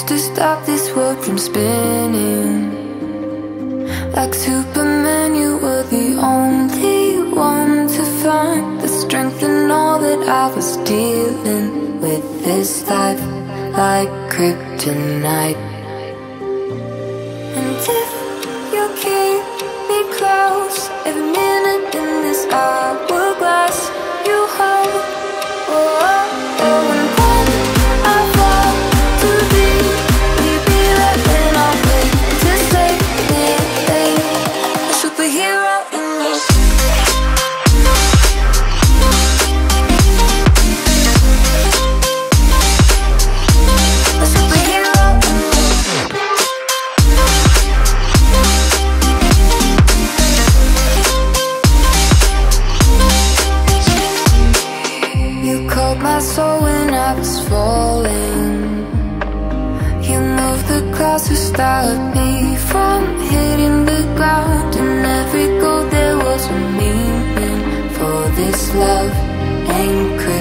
used to stop this world from spinning. Like Superman, you were the only one to find the strength in all that I was dealing with. This life like kryptonite. And if you keep me close, every minute in this hourglass you hold. Oh, oh, oh, and when I fall to thee, will you be there when I wake to save me? A superhero in me. A superhero in me. You called my soul when I was falling. You moved the clouds to stop me from hitting the ground. And every goal there was a meaning. For this love ain't crazy.